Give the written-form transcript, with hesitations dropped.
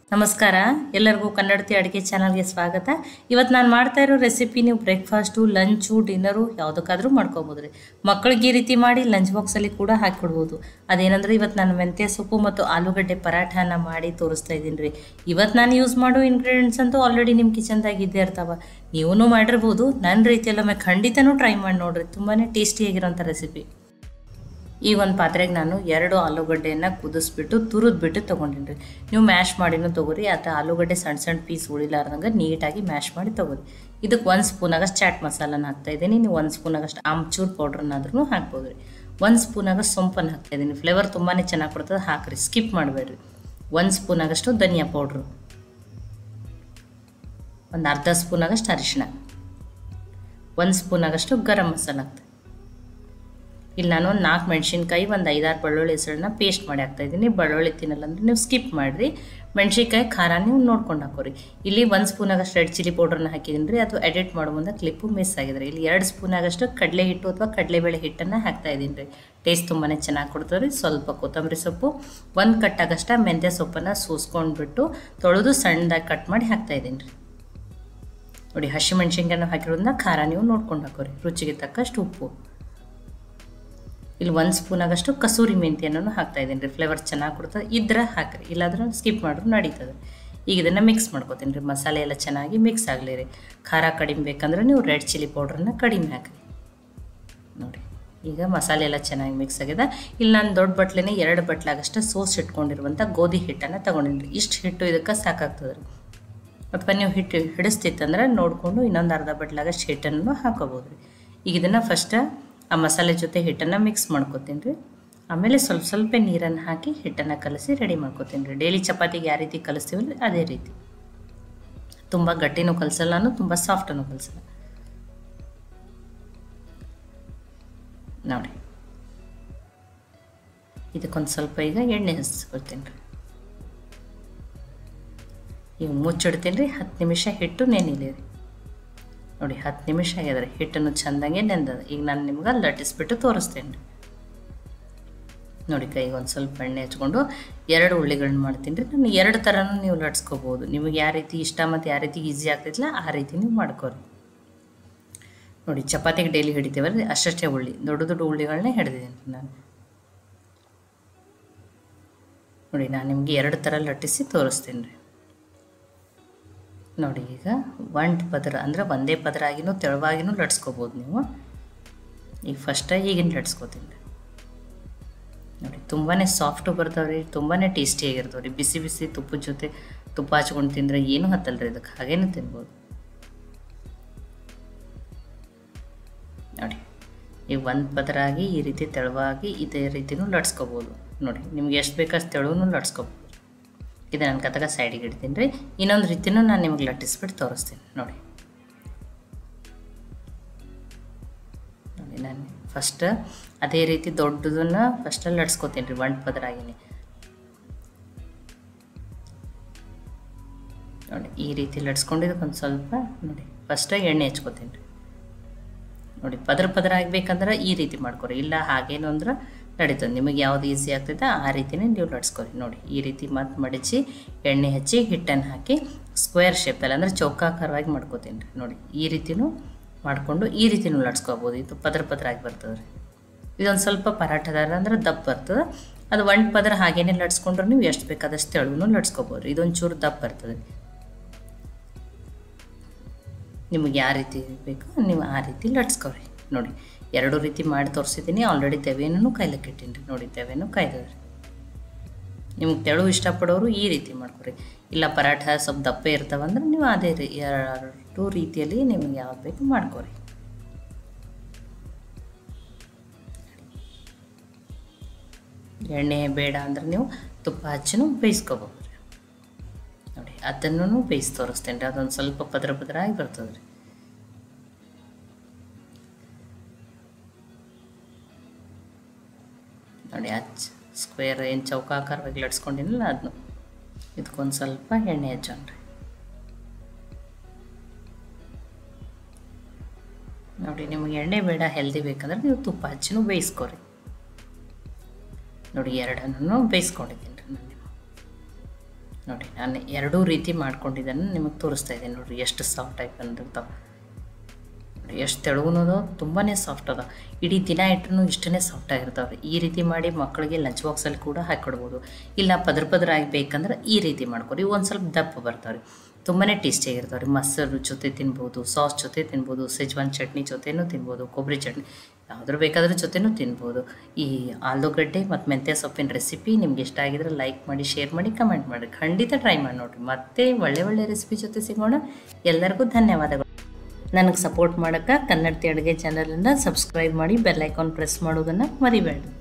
ನಮಸ್ಕಾರ ಎಲ್ಲರಿಗೂ ಕನ್ನಡತಿ ಅಡುಗೆ ಚಾನಲ್ಗೆ ಸ್ವಾಗತ. ಇವತ್ತು ನಾನು ಮಾಡ್ತಾ ಇರೋ ರೆಸಿಪಿ ನೀವು ಬ್ರೇಕ್ಫಾಸ್ಟು, ಲಂಚು, ಡಿನ್ನರು ಯಾವುದಕ್ಕಾದರೂ ಮಾಡ್ಕೋಬೋದು ರೀ. ಮಕ್ಕಳಿಗೆ ಈ ರೀತಿ ಮಾಡಿ ಲಂಚ್ ಬಾಕ್ಸಲ್ಲಿ ಕೂಡ ಹಾಕಿಕೊಡ್ಬೋದು. ಅದೇನಂದ್ರೆ ಇವತ್ತು ನಾನು ಮೆಂತ್ಯ ಸೊಪ್ಪು ಮತ್ತು ಆಲೂಗಡ್ಡೆ ಪರಾಠನ ಮಾಡಿ ತೋರಿಸ್ತಾ ಇದ್ದೀನಿ ರೀ. ಇವತ್ತು ನಾನು ಯೂಸ್ ಮಾಡೋ ಇಂಗ್ರೀಡಿಯೆಂಟ್ಸ್ ಅಂತೂ ಆಲ್ರೆಡಿ ನಿಮ್ಮ ಕಿಚನ್ದಾಗ ಇದ್ದೇ ಇರ್ತಾವೆ. ನೀವೂ ಮಾಡಿರ್ಬೋದು. ನನ್ನ ರೀತಿಯಲ್ಲೊಮ್ಮೆ ಖಂಡಿತನೂ ಟ್ರೈ ಮಾಡಿ ನೋಡಿರಿ. ತುಂಬಾ ಟೇಸ್ಟಿಯಾಗಿರೋಂಥ ರೆಸಿಪಿ. ಈ ಒಂದು ಪಾತ್ರೆಗೆ ನಾನು 2 ಆಲೂಗಡ್ಡೆಯನ್ನು ಕುದಿಸ್ಬಿಟ್ಟು ತುರಿದ್ಬಿಟ್ಟು ತೊಗೊಂಡಿನಿ ರೀ. ನೀವು ಮ್ಯಾಶ್ ಮಾಡಿನೂ ತೊಗೊರಿ, ಅಥವಾ ಆಲೂಗಡ್ಡೆ ಸಣ್ಣ ಸಣ್ಣ ಪೀಸ್ ಉಳಿಲಾರ್ದಂಗೆ ನೀಟಾಗಿ ಮ್ಯಾಶ್ ಮಾಡಿ ತೊಗೊರಿ. ಇದಕ್ಕೆ 1 ಸ್ಪೂನಾಗಷ್ಟು ಚಾಟ್ ಮಸಾಲನ ಹಾಕ್ತಾಯಿದ್ದೀನಿ. ನೀವು 1 ಸ್ಪೂನಾಗಷ್ಟು ಆಮ್ಚೂರ್ ಪೌಡ್ರನ್ನಾದ್ರೂ ಹಾಕ್ಬೋದು ರೀ. 1 ಸ್ಪೂನಾಗಷ್ಟು ಸೊಂಪನ್ನು ಹಾಕ್ತಾಯಿದ್ದೀನಿ. ಫ್ಲೇವರ್ ತುಂಬಾ ಚೆನ್ನಾಗಿ ಕೊಡ್ತದೆ, ಹಾಕಿರಿ, ಸ್ಕಿಪ್ ಮಾಡಬೇಡ್ರಿ. 1 ಸ್ಪೂನಾಗಷ್ಟು ಧನಿಯಾ ಪೌಡ್ರು, ಒಂದು ಅರ್ಧ ಸ್ಪೂನಾಗಷ್ಟು ಅರಿಶಿಣ, 1 ಸ್ಪೂನಾಗಷ್ಟು ಗರಂ ಮಸಾಲ ಹಾಕ್ತೀನಿ. ಇಲ್ಲಿ ನಾನು 4 ಮೆಣಸಿನ್ಕಾಯಿ, ಒಂದು 5-6 ಬೆಳ್ಳುಳ್ಳಿ ಹೆಸರನ್ನ ಪೇಸ್ಟ್ ಮಾಡಿ ಹಾಕ್ತಾಯಿದ್ದೀನಿ. ಬೆಳ್ಳುಳ್ಳಿ ತಿನ್ನಲ್ಲ ಅಂದರೆ ನೀವು ಸ್ಕಿಪ್ ಮಾಡಿರಿ. ಮೆಣಸಿನ್ಕಾಯಿ ಖಾರ ನೀವು ನೋಡ್ಕೊಂಡು ಹಾಕೋರಿ. ಇಲ್ಲಿ 1 ಸ್ಪೂನಾಗಷ್ಟು ರೆಡ್ ಚಿಲ್ಲಿ ಪೌಡ್ರನ್ನ ಹಾಕಿದ್ದೀನಿ ರೀ. ಅದು ಎಡಿಟ್ ಮಾಡೋ ಮುಂದೆ ಕ್ಲಿಪ್ಪು ಮಿಸ್ ಆಗಿದೆ. ಇಲ್ಲಿ 2 ಸ್ಪೂನಾಗಷ್ಟು ಕಡಲೆ ಹಿಟ್ಟು ಅಥವಾ ಕಡಲೆಬೇಳೆ ಹಿಟ್ಟನ್ನು ಹಾಕ್ತಾಯಿದ್ದೀನಿ ರೀ. ಟೇಸ್ಟ್ ತುಂಬಾ ಚೆನ್ನಾಗಿ ಕೊಡ್ತದೆ ರೀ. ಸ್ವಲ್ಪ ಕೊತ್ತಂಬರಿ ಸೊಪ್ಪು, 1 ಕಟ್ಟಾಗಷ್ಟು ಮೆಂತ್ಯ ಸೊಪ್ಪನ್ನು ಸೂಸ್ಕೊಂಡ್ಬಿಟ್ಟು ತೊಳೆದು ಸಣ್ಣದಾಗಿ ಕಟ್ ಮಾಡಿ ಹಾಕ್ತಾಯಿದ್ದೀನಿ ರೀ. ನೋಡಿ, ಹಸಿಮೆಣ್ಸಿನ್ಕಾಯನ್ನು ಹಾಕಿರೋದ್ರಿಂದ ಖಾರ ನೀವು ನೋಡ್ಕೊಂಡು ಹಾಕೋರಿ. ರುಚಿಗೆ ತಕ್ಕಷ್ಟು ಉಪ್ಪು. ಇಲ್ಲಿ 1 ಸ್ಪೂನಾಗಷ್ಟು ಕಸೂರಿ ಮೆಂತ್ಯನೂ ಹಾಕ್ತಾಯಿದ್ದೀನಿ ರೀ. ಫ್ಲೇವರ್ ಚೆನ್ನಾಗಿ ಕೊಡ್ತದೆ. ಇದ್ರೆ ಹಾಕಿರಿ, ಇಲ್ಲಾಂದ್ರೆ ಸ್ಕಿಪ್ ಮಾಡಿದ್ರು ನಡೀತದೆ. ಈಗ ಇದನ್ನು ಮಿಕ್ಸ್ ಮಾಡ್ಕೋತೀನಿ ರೀ. ಮಸಾಲೆ ಎಲ್ಲ ಚೆನ್ನಾಗಿ ಮಿಕ್ಸ್ ಆಗಲಿ ರೀ. ಖಾರ ಕಡಿಮೆ ಬೇಕಂದ್ರೆ ನೀವು ರೆಡ್ ಚಿಲ್ಲಿ ಪೌಡ್ರನ್ನ ಕಡಿಮೆ ಹಾಕಿರಿ. ನೋಡಿ, ಈಗ ಮಸಾಲೆ ಎಲ್ಲ ಚೆನ್ನಾಗಿ ಮಿಕ್ಸ್ ಆಗಿದೆ. ಇಲ್ಲಿ ನಾನು ದೊಡ್ಡ ಬಟ್ಲೆನೇ 2 ಬಟ್ಲಾಗಷ್ಟು ಸೋಸ್ ಇಟ್ಕೊಂಡಿರುವಂಥ ಗೋಧಿ ಹಿಟ್ಟನ್ನು ತೊಗೊಂಡಿನಿ ರೀ. ಇಷ್ಟು ಹಿಟ್ಟು ಇದಕ್ಕೆ ಸಾಕಾಗ್ತದೆ ರೀ. ಅಥವಾ ನೀವು ಹಿಟ್ಟು ಹಿಡಿಸ್ತಿತ್ತಂದ್ರೆ ನೋಡಿಕೊಂಡು ಇನ್ನೊಂದು ಅರ್ಧ ಬಟ್ಲಾಗಷ್ಟು ಹಿಟ್ಟನ್ನು ಹಾಕೋಬೋದು ರೀ. ಈಗ ಇದನ್ನು ಫಸ್ಟ್ ಆ ಮಸಾಲೆ ಜೊತೆ ಹಿಟ್ಟನ್ನು ಮಿಕ್ಸ್ ಮಾಡ್ಕೊತೀನಿ ರೀ. ಆಮೇಲೆ ಸ್ವಲ್ಪ ನೀರನ್ನು ಹಾಕಿ ಹಿಟ್ಟನ್ನು ಕಲಸಿ ರೆಡಿ ಮಾಡ್ಕೊತೀನಿ ರೀ. ಡೈಲಿ ಚಪಾತಿಗೆ ಯಾವ ರೀತಿ ಕಲಿಸ್ತೀವಲ್ಲ ಅದೇ ರೀತಿ. ತುಂಬ ಗಟ್ಟಿನೂ ಕಲಸಲ್ಲ, ನಾನು ತುಂಬ ಸಾಫ್ಟನ್ನು ಕಲಸಲ್ಲ. ನೋಡಿ, ಇದಕ್ಕೊಂದು ಸ್ವಲ್ಪ ಈಗ ಎಣ್ಣೆ ಹಚ್ಕೊಳ್ತೀನಿ ರೀ. ಈಗ ಮುಚ್ಚಿಡ್ತೀನಿ ರೀ. 10 ನಿಮಿಷ ಹಿಟ್ಟು ನೆನಿಲಿ ರೀ. ನೋಡಿ, 10 ನಿಮಿಷ ಆಗ್ಯದ್ರಿ. ಹಿಟ್ಟನ್ನು ಚೆಂದಂಗೆ ನೆಂದದ. ಈಗ ನಾನು ನಿಮ್ಗೆ ಲಟ್ಟಿಸ್ಬಿಟ್ಟು ತೋರಿಸ್ತೇನೆ ರೀ. ನೋಡಿ, ಕೈಗೆ ಒಂದು ಸ್ವಲ್ಪ ಎಣ್ಣೆ ಹಚ್ಕೊಂಡು 2 ಉಳ್ಳಿಗಳನ್ನ ಮಾಡ್ತೀನಿ ರೀ. ನಾನು 2 ಥರನೂ ನೀವು ಲಟ್ಸ್ಕೋಬೋದು. ನಿಮಗೆ ಯಾವ ರೀತಿ ಇಷ್ಟ ಮತ್ತು ಯಾವ ರೀತಿ ಈಸಿ ಆಗ್ತೈತಿಲ್ಲ ಆ ರೀತಿ ನೀವು ಮಾಡ್ಕೊರಿ. ನೋಡಿ, ಚಪಾತಿಗೆ ಡೈಲಿ ಹಿಡಿತೀವಲ್ಲ ಅಷ್ಟೇ ಉಳ್ಳಿ, ದೊಡ್ಡ ಉಳ್ಳಿಗಳನ್ನೇ ಹಿಡಿದಿದ್ದೀನಿ ನಾನು. ನೋಡಿ, ನಾನು ನಿಮಗೆ 2 ಥರ ಲಟ್ಟಿಸಿ ತೋರಿಸ್ತೀನಿ ರೀ. ನೋಡಿ, ಈಗ 1 ಪದರ ಅಂದರೆ ಒಂದೇ ಪದರ ಆಗಿನೂ ತೆಳುವಾಗಿನೂ ಲಟ್ಸ್ಕೊಬೋದು ನೀವು. ಈಗ ಫಸ್ಟ್ ಈಗಿನ ಲಟ್ಸ್ಕೊತೀನಿ ರೀ. ನೋಡಿ, ತುಂಬಾ ಸಾಫ್ಟು ಬರ್ತಾವೆ ರೀ. ತುಂಬಾ ಟೇಸ್ಟಿಯಾಗಿರ್ತಾವೆ ರೀ. ಬಿಸಿ ಬಿಸಿ ತುಪ್ಪದ ಜೊತೆ ತುಪ್ಪ ಹಚ್ಕೊಂಡು ತಿಂದರೆ ಏನೂ ಹತ್ತಲ್ಲ ರೀ. ಇದಕ್ಕೆ ಹಾಗೇನೂ ತಿನ್ಬೋದು. ನೋಡಿ, ಈಗ 1 ಪದರ ಆಗಿ ಈ ರೀತಿ ತೆಳುವಾಗಿ ಇದೇ ರೀತಿನೂ ಲಟ್ಸ್ಕೊಬೋದು. ನೋಡಿ, ನಿಮ್ಗೆ ಎಷ್ಟು ಬೇಕಷ್ಟು ತೆಳುವೂ ಲಟ್ಸ್ಕೊಬೋದು. ಇದು ನಾನು ಕತಗ ಸೈಡಿಗೆ ಇಡ್ತೀನಿ ರೀ. ಇನ್ನೊಂದು ರೀತಿನೂ ನಾನು ನಿಮ್ಗೆ ಲಟ್ಟಿಸ್ಬಿಟ್ಟು ತೋರಿಸ್ತೀನಿ. ನೋಡಿ, ನಾನು ಫಸ್ಟ್ ಅದೇ ರೀತಿ ದೊಡ್ಡದನ್ನು ಫಸ್ಟಲ್ಲಿ ಲಟ್ಸ್ಕೊತೀನಿ ರೀ. 1 ಪದರ ಆಗಿನಿ. ನೋಡಿ, ಈ ರೀತಿ ಲಟ್ಸ್ಕೊಂಡಿದ್ದಕ್ಕೊಂದು ಸ್ವಲ್ಪ ನೋಡಿ ಫಸ್ಟಾಗಿ ಎಣ್ಣೆ ಹಚ್ಕೊತೀನಿ ರೀ. ನೋಡಿ, ಪದರ ಆಗಬೇಕಂದ್ರೆ ಈ ರೀತಿ ಮಾಡ್ಕೊರಿ. ಇಲ್ಲ ಹಾಗೇನು ಅಂದ್ರೆ ನಡೀತದೆ. ನಿಮಗೆ ಯಾವ್ದು ಈಸಿ ಆಗ್ತೈತೆ ಆ ರೀತಿನೇ ನೀವು ಲಟ್ಸ್ಕೊರಿ. ನೋಡಿ, ಈ ರೀತಿ ಮತ್ತೆ ಮಡಿಚಿ ಎಣ್ಣೆ ಹಚ್ಚಿ ಹಿಟ್ಟನ್ನು ಹಾಕಿ ಸ್ಕ್ವೇರ್ ಶೇಪಲ್ಲಿ ಅಂದರೆ ಚೌಕಾಕಾರವಾಗಿ ಮಾಡ್ಕೋತೀನಿ ರೀ. ನೋಡಿ, ಈ ರೀತಿನೂ ಮಾಡಿಕೊಂಡು ಈ ರೀತಿನೂ ಲಟ್ಸ್ಕೊಬೋದು. ಇದು ಪದರ ಆಗಿ ಬರ್ತದೆ ರೀ. ಇದೊಂದು ಸ್ವಲ್ಪ ಪರಾಠದಾರ ಅಂದ್ರೆ ದಪ್ಪ ಬರ್ತದೆ. ಅದು 1 ಪದರ ಹಾಗೇನೆ ಲಟ್ಸ್ಕೊಂಡ್ರೆ ನೀವು ಎಷ್ಟು ಬೇಕಾದಷ್ಟು ತೆಳುವೂ ಲಟ್ಸ್ಕೊಬೋದು ರೀ. ಇದೊಂದು ಚೂರು ದಪ್ಪ ಬರ್ತದೆ ರೀ. ನಿಮಗೆ ಯಾವ ರೀತಿ ಬೇಕು ನೀವು ಆ ರೀತಿ ಲಟ್ಸ್ಕೊರಿ. ನೋಡಿ, 2 ರೀತಿ ಮಾಡಿ ತೋರಿಸಿದ್ದೀನಿ. ಆಲ್ರೆಡಿ ತೆವೆನೂ ಕಾಯ್ಲಿಕ್ಕೆ ಇಟ್ಟೀನಿ ರೀ. ನೋಡಿ, ತೆವೆನೂ ಕಾಯ್ದದೆ ರೀ. ನಿಮ್ಗೆ ತೆಳು ಇಷ್ಟಪಡೋರು ಈ ರೀತಿ ಮಾಡ್ಕೊರಿ. ಇಲ್ಲ ಪರಾಠ ಸ್ವಲ್ಪ ದಪ್ಪ ಇರ್ತಾವಂದ್ರೆ ನೀವು ಅದೇ 2 ರೀತಿಯಲ್ಲಿ ನಿಮಗೆ ಯಾವ್ದು ಬೇಕು ಮಾಡ್ಕೊರಿ. ಎಣ್ಣೆ ಬೇಡ ಅಂದ್ರೆ ನೀವು ತುಪ್ಪ ಹಚ್ಚಿನೂ ಬೇಯಿಸ್ಕೋಬೋದು ರೀ. ನೋಡಿ, ಅದನ್ನು ಬೇಯಿಸಿ ತೋರಿಸ್ತೇನೆ ರೀ. ಅದೊಂದು ಸ್ವಲ್ಪ ಪದರ ಆಗಿ ಬರ್ತದೆ ರೀ. ನೋಡಿ, ಸ್ಕ್ವೇರ್ ಏನು ಚೌಕಾಕಾರವಾಗಿ ಲಟ್ಸ್ಕೊಂಡಿನಲ್ಲ ಅದನ್ನು ಇದಕ್ಕೊಂದು ಸ್ವಲ್ಪ ಎಣ್ಣೆ ಹಚ್ಚೋಣ ರೀ. ನೋಡಿ, ನಿಮಗೆ ಎಣ್ಣೆ ಬೇಡ ಹೆಲ್ದಿ ಬೇಕಂದ್ರೆ ನೀವು ತುಪ್ಪ ಹಚ್ಚಿನೂ ಬೇಯಿಸ್ಕೊರಿ. ನೋಡಿ, 2 ಬೇಯಿಸ್ಕೊಂಡಿದ್ದೀನಿ ರೀ ನಾನು. ನೋಡಿ ನಾನು ಎರಡೂ ರೀತಿ ಮಾಡ್ಕೊಂಡಿದ್ದನ್ನು ನಿಮಗೆ ತೋರಿಸ್ತಾ ಇದ್ದೀನಿ. ನೋಡಿರಿ ಎಷ್ಟು ಸಾಫ್ಟ್ ಆಗಿ ಬಂದಿರ್ತಾವೆ. ನೋಡಿ ಎಷ್ಟು ತೆಳುಗುನದು, ತುಂಬಾ ಸಾಫ್ಟ್ ಅದ. ಇಡೀ ದಿನ ಇಟ್ಟರು ಇಷ್ಟೇ ಸಾಫ್ಟ್ ಆಗಿರ್ತಾವೆ. ಈ ರೀತಿ ಮಾಡಿ ಮಕ್ಕಳಿಗೆ ಲಂಚ್ ಬಾಕ್ಸಲ್ಲಿ ಕೂಡ ಹಾಕಿಕೊಡ್ಬೋದು. ಇಲ್ಲ ಪದ್ರ ಆಗಬೇಕಂದ್ರೆ ಈ ರೀತಿ ಮಾಡ್ಕೊರಿ. ಒಂದು ಸ್ವಲ್ಪ ದಪ್ಪ ಬರ್ತಾವೆ. ತುಂಬಾ ಟೇಸ್ಟಿಯಾಗಿರ್ತಾವೆ ರೀ. ಮೊಸರು ಜೊತೆ ತಿನ್ಬೋದು, ಸಾಸ್ ಜೊತೆ ತಿನ್ಬೋದು, ಸೆಜ್ವಾನ್ ಚಟ್ನಿ ಜೊತೆನೂ ತಿನ್ಬೋದು, ಕೊಬ್ಬರಿ ಚಟ್ನಿ ಯಾವ್ದು ಬೇಕಾದ್ರೂ ಜೊತೆನೂ ತಿನ್ಬೋದು. ಈ ಆಲೂಗಡ್ಡೆ ಮತ್ತು ಮೆಂತ್ಯ ಸೊಪ್ಪಿನ ರೆಸಿಪಿ ನಿಮ್ಗೆ ಇಷ್ಟ ಆಗಿದ್ರೆ ಲೈಕ್ ಮಾಡಿ, ಶೇರ್ ಮಾಡಿ, ಕಮೆಂಟ್ ಮಾಡಿ. ಖಂಡಿತ ಟ್ರೈ ಮಾಡಿ ನೋಡಿರಿ. ಮತ್ತೆ ಒಳ್ಳೆ ರೆಸಿಪಿ ಜೊತೆ ಸಿಗೋಣ. ಎಲ್ಲರಿಗೂ ಧನ್ಯವಾದಗಳು. ನನಗೆ ಸಪೋರ್ಟ್ ಮಾಡೋಕ್ಕೆ ಕನ್ನಡತಿ ಅಡುಗೆ ಚಾನಲನ್ನು ಸಬ್ಸ್ಕ್ರೈಬ್ ಮಾಡಿ, ಬೆಲ್ ಐಕಾನ್ ಪ್ರೆಸ್ ಮಾಡೋದನ್ನು ಮರಿಬೇಡಿ.